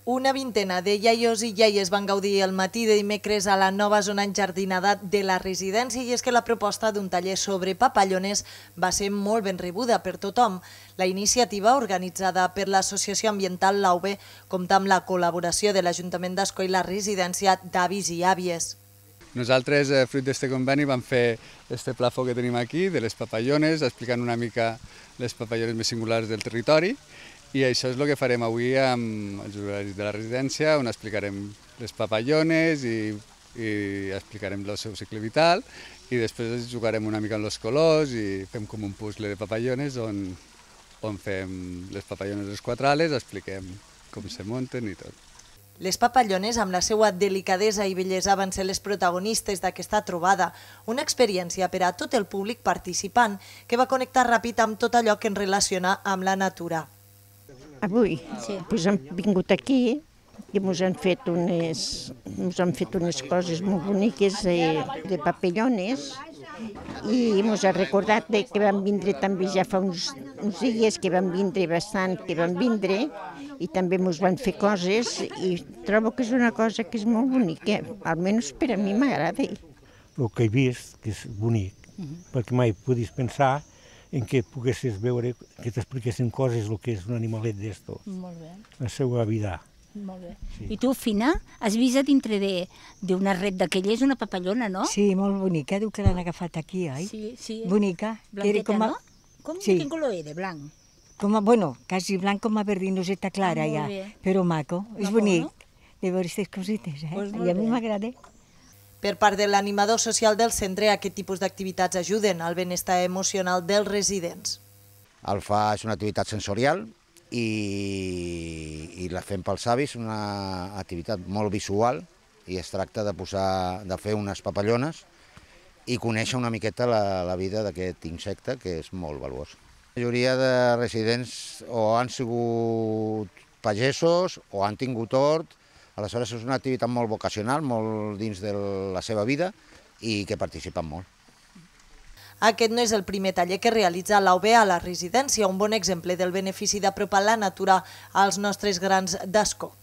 Una vintena de iaios i iaies van gaudir el matí de dimecres a la nova zona enjardinada de la residència, i és que la proposta d'un taller sobre papallones va ser molt ben rebuda per tothom. La iniciativa, organitzada per l'Associació Ambiental L'Auve, compta amb la col·laboració de l'Ajuntament d'Ascó i la residència d'avis i àvies. Nosaltres, fruit d'aquest conveni, vam fer este plafó que tenim aquí, de les papallones, explicant una mica les papallones més singulars del territori, i això és el que farem avui amb els usuaris de la residència, on explicarem les papallones i explicarem el seu cicle vital, i després jugarem una mica amb els colors i fem com un puzzle de papallones on fem les papallones les quatre ales, expliquem com se munten i tot. Les papallones, amb la seva delicadesa i bellesa, van ser les protagonistes d'aquesta trobada, una experiència per a tot el públic participant que va connectar ràpid amb tot allò que ens relaciona amb la natura. Avui hem vingut aquí i ens han fet unes coses molt boniques de papallones, i ens ha recordat que vam vindre també ja fa uns dies, que vam vindre bastant, i també ens van fer coses, i trobo que és una cosa que és molt bonica, almenys per a mi m'agrada. El que he vist, que és bonic, perquè mai podies pensar en què poguessis veure, que t'expliquessin coses, el que és un animalet d'esto, la seva vida. Molt bé. I tu, Fina, has vist a dintre d'una ret d'aquelles una papallona, no? Sí, molt bonica, diu que l'han agafat aquí, oi? Sí. Bonica. Blanqueta, no? Quin color era? Blanc? Bueno, quasi blanc com a verdinoseta clara ja, però maco, és bonic de veure aquestes cosites, i a mi m'agrada. Per part de l'animador social del centre, aquest tipus d'activitats ajuden al benestar emocional dels residents. El FA és una activitat sensorial i la fem pels avis, una activitat molt visual, i es tracta de fer unes papallones i conèixer una miqueta la vida d'aquest insecte, que és molt valuós. La majoria de residents o han sigut pagesos o han tingut hort. Aleshores és una activitat molt vocacional, molt dins de la seva vida, i que participen molt. Aquest no és el primer taller que realitza l'Auve a la residència, un bon exemple del benefici d'apropar la natura als nostres grans d'Ascó.